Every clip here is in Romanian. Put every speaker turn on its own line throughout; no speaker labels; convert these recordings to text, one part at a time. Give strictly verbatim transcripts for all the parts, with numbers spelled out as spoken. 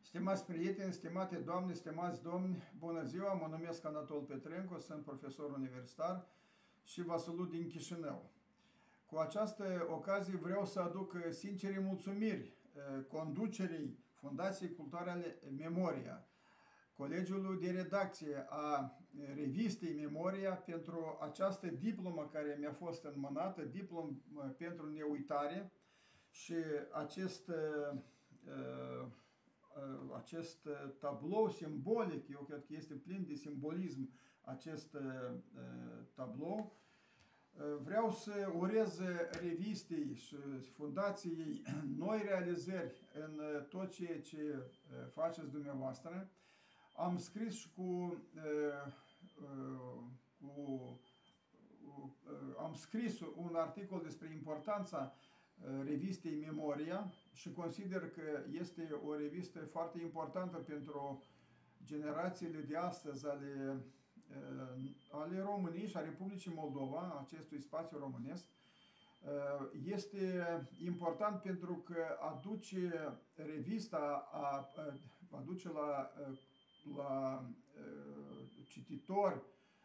Stimați prieteni, stimate doamne, stimați domni, bună ziua, mă numesc Anatol Petrenco, sunt profesor universitar și vă salut din Chișinău. Cu această ocazie vreau să aduc sincere mulțumiri conducerii Fundației Culturale Memoria, colegiului de redacție a revistei Memoria pentru această diplomă care mi-a fost înmânată, diplomă pentru neuitare și acest acest tablou simbolic, eu cred că este plin de simbolism acest tablou. Vreau să urez revistei și fundației noi realizări în tot ceea ce faceți dumneavoastră. Am scris și cu, cu am scris un articol despre importanța revistei Memoria și consider că este o revistă foarte importantă pentru generațiile de astăzi ale, ale României și a Republicii Moldova, acestui spațiu românesc. Este important pentru că aduce revista, a, aduce la, la cititori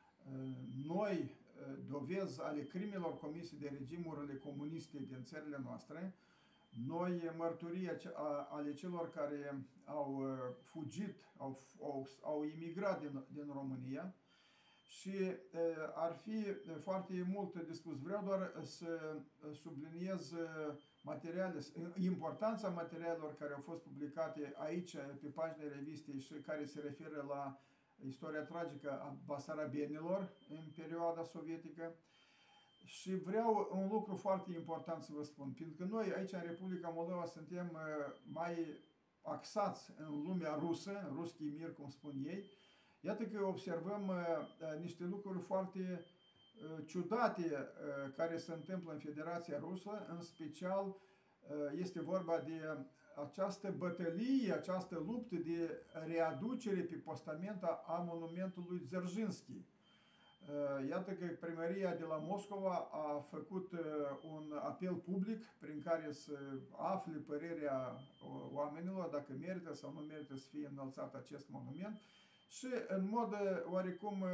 noi dovezi ale crimelor comise de regimurile comuniste din țările noastre, noi mărturii ale celor care au fugit, au, au, au imigrat din, din România și ar fi foarte mult de spus. Vreau doar să subliniez materiale, importanța materialelor care au fost publicate aici pe paginile revistei și care se referă la istoria tragică a basarabienilor în perioada sovietică. Și vreau un lucru foarte important să vă spun, pentru că noi aici în Republica Moldova suntem mai axați în lumea rusă, ruski mir, cum spun ei. Iată că observăm niște lucruri foarte ciudate care se întâmplă în Federația Rusă, în special este vorba de această bătălie, această luptă de readucere pe postament a monumentului Dzerzhinski. Iată că primăria de la Moscova a făcut un apel public prin care să afle părerea oamenilor dacă merită sau nu merită să fie înălțat acest monument și în mod oarecum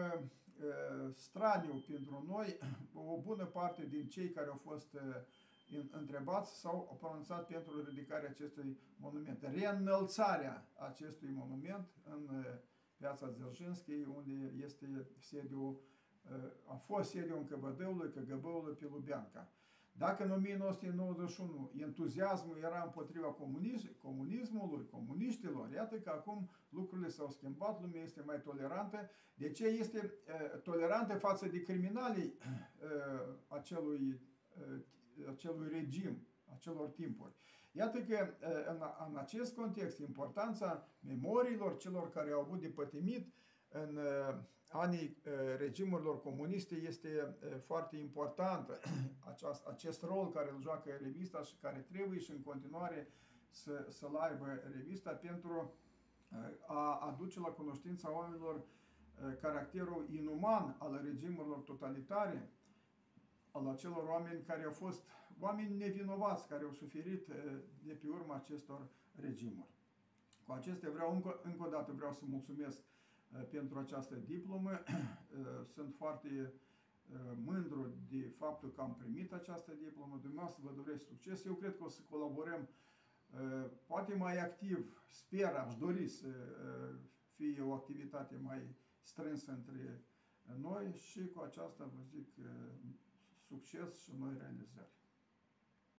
straniu pentru noi, o bună parte din cei care au fost întrebați s-au pronunțat pentru ridicarea acestui monument. Reînălțarea acestui monument în piața Dzerzhinski, unde este sediul, a fost sediul în K G B-ului, K G B-ului pe Lubianka. Dacă în o mie nouă sute nouăzeci și unu entuziasmul era împotriva comunism, comunismului, comuniștilor, iată că acum lucrurile s-au schimbat, lumea este mai tolerantă. De ce este uh, tolerantă față de criminalii uh, acelui, uh, acelui regim, acelor timpuri? Iată că în, în acest context importanța memoriilor celor care au avut de pătimit în uh, anii uh, regimurilor comuniste este uh, foarte importantă. Aceast, acest rol care îl joacă revista și care trebuie și în continuare să, să-l aibă revista pentru uh, a aduce la cunoștința oamenilor uh, caracterul inuman al regimurilor totalitare, al acelor oameni care au fost oameni nevinovați, care au suferit uh, de pe urma acestor regimuri. Cu acestea vreau încă, încă o dată vreau să mulțumesc pentru această diplomă. Sunt foarte mândru de faptul că am primit această diplomă. Dumneavoastră vă doresc succes. Eu cred că o să colaborăm poate mai activ. Sper, aș dori să fie o activitate mai strânsă între noi și cu aceasta vă zic succes și noi realizări.